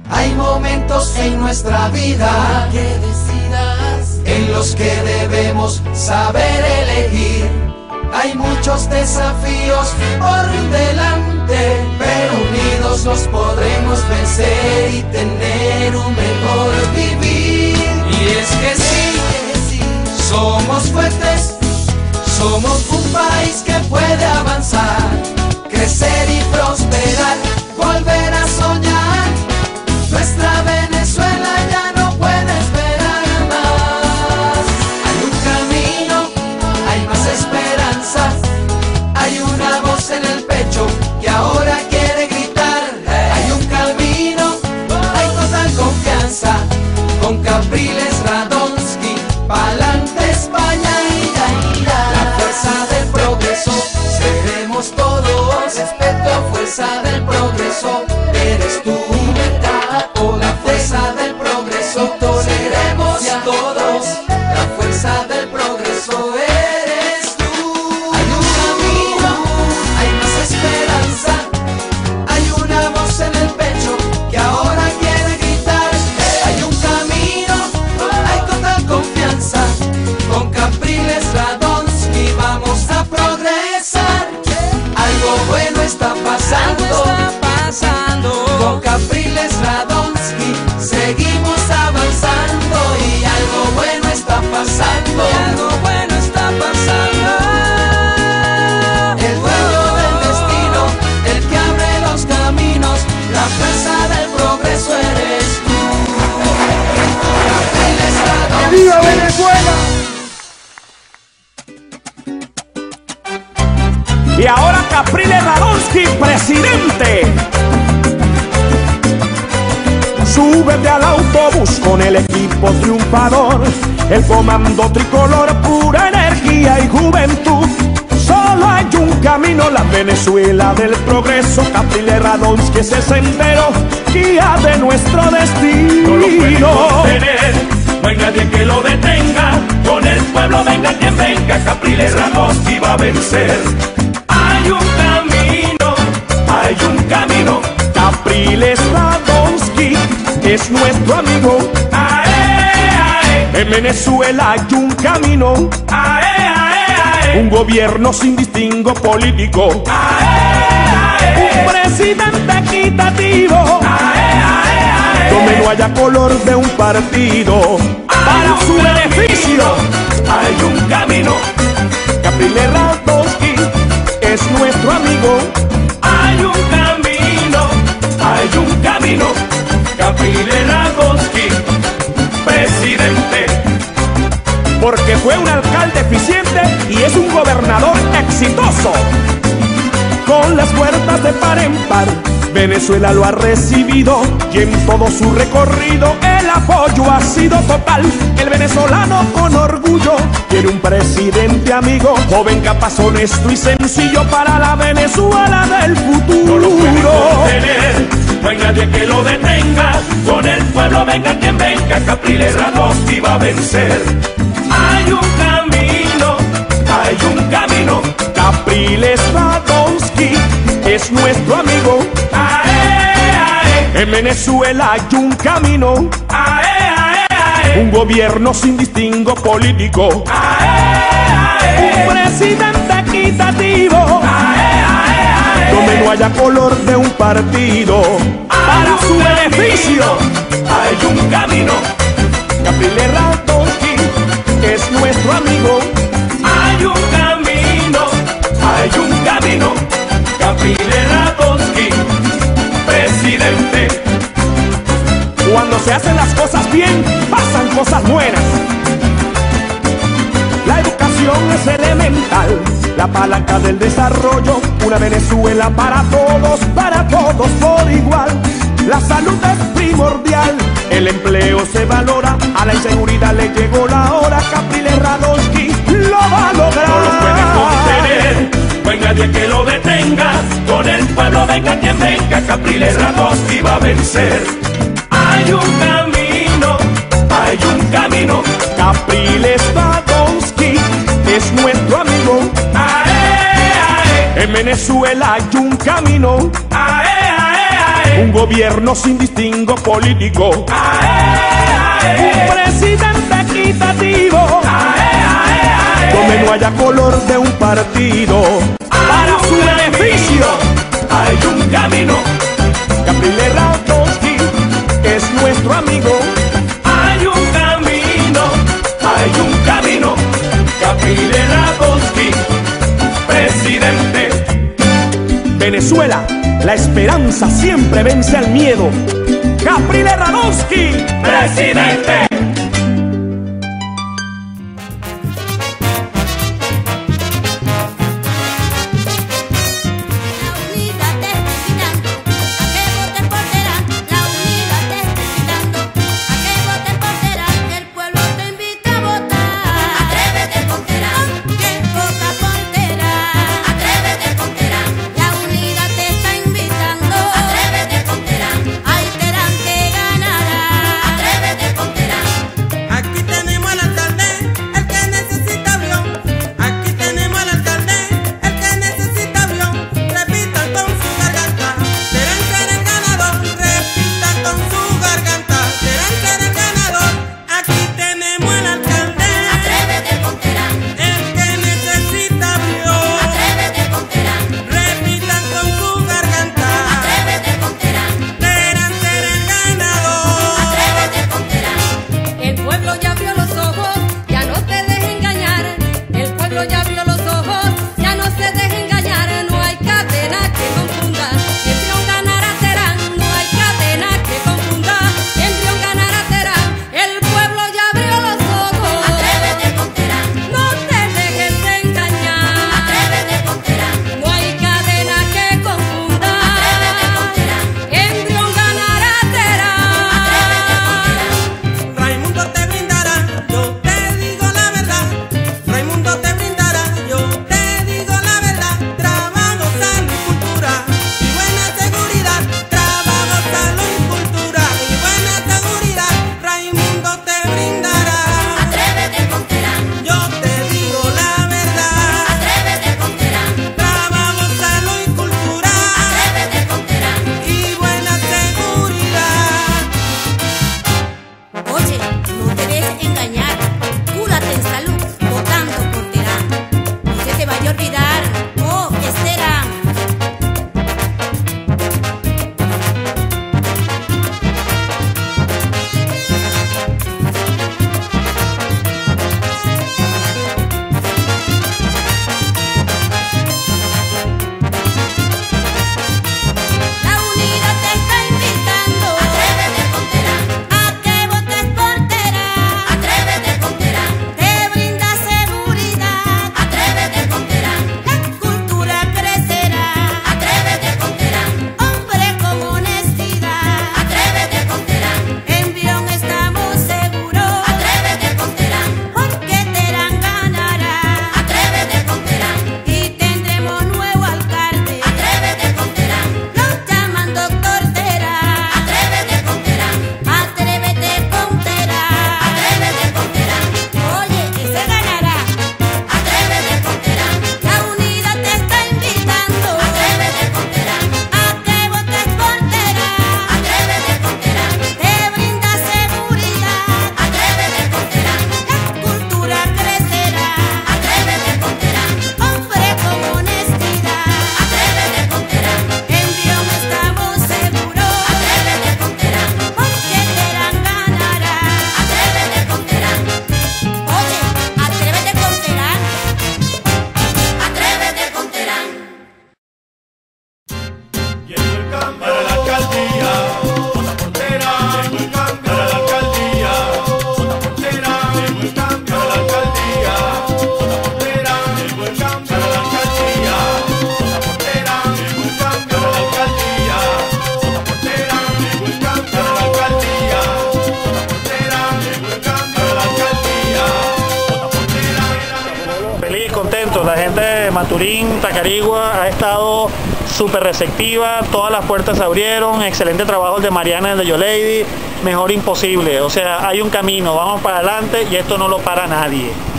Hay momentos en nuestra vida que decidas, en los que debemos saber elegir. Hay muchos desafíos por delante, pero unidos los podremos vencer y tener un mejor vivir. Y es que sí, somos fuertes, somos un país que puede avanzar, crecer y prosperar, volver a soñar. Nuestra Venezuela ya no puede esperar más. Hay un camino, hay más esperanza, hay una voz en el pecho que ahora quiere gritar. Hay un camino, hay total confianza, con Capriles Radonsky, pa'lante España, la fuerza del progreso, seremos todos. Respeto a fuerza del progreso, eres tú. La fuerza del progreso, seremos todos. La fuerza del progreso eres tú. Hay un camino, hay más esperanza, hay una voz en el pecho que ahora quiere gritar. Hay un camino, hay total confianza, con Capriles Radonsky vamos a progresar. Algo bueno está pasando, con Capriles Radonsky seguimos avanzando, y algo bueno está pasando, El dueño del destino, el que abre los caminos, la fuerza del progreso eres tú. Capriles Radonsky. ¡Viva Venezuela! Y ahora Capriles Radonsky, presidente. Súbete al autobús con el equipo triunfador, el comando tricolor, pura energía y juventud. Solo hay un camino, la Venezuela del progreso. Capriles Radonsky es el sendero, guía de nuestro destino. No lo pueden contener, no hay nadie que lo detenga. Con el pueblo venga quien venga, Capriles Radonsky va a vencer. Hay un camino, hay un camino. Capriles Radonsky es nuestro amigo. En Venezuela hay un camino, un gobierno sin distingo político, un presidente equitativo, donde no haya color de un partido, para su beneficio. Hay un camino, Capriles Radonsky es nuestro amigo. hay un camino, hay un camino. Capriles Radonsky, presidente. Porque fue un alcalde eficiente y es un gobernador exitoso. Con las puertas de par en par, Venezuela lo ha recibido, y en todo su recorrido el apoyo ha sido total. El venezolano con orgullo quiere un presidente amigo, joven, capaz, honesto y sencillo, para la Venezuela del futuro. No lo pueden contener, no hay nadie que lo detenga. Con el pueblo venga quien venga, Capriles Radonsky va a vencer. Hay un camino, hay un camino. Capriles Radonsky es nuestro amigo. En Venezuela hay un camino, un gobierno sin distingo político, un presidente equitativo, donde no haya color de un partido, para su beneficio. Hay un camino, Capriles Radonsky es nuestro amigo. hay un camino, hay un camino. Capriles Radonsky, presidente. Cuando se hacen las cosas bien, pasan cosas buenas. La educación es elemental, la palanca del desarrollo. Una Venezuela para todos por igual. La salud es primordial, el empleo se valora, a la inseguridad le llegó la hora. Capriles Radonsky lo va a lograr. No lo pueden contener, no hay nadie que lo detenga. Con el pueblo venga quien venga, Capriles Radonsky va a vencer. Hay un camino, hay un camino. Capriles Radonsky es nuestro amigo. En Venezuela hay un camino, Un gobierno sin distingo político. Un presidente equitativo. Donde no haya color de un partido. Para su beneficio Hay un camino. Capriles Radonsky es nuestro amigo. Hay un camino. Hay un camino. Capriles Radonsky, presidente. Venezuela, la esperanza siempre vence al miedo. Capriles Radonsky, presidente. La gente de Maturín, Tacarigua ha estado súper receptiva, todas las puertas se abrieron, excelente trabajo el de Mariana, el de Yolady, mejor imposible, o sea, hay un camino, vamos para adelante y esto no lo para nadie.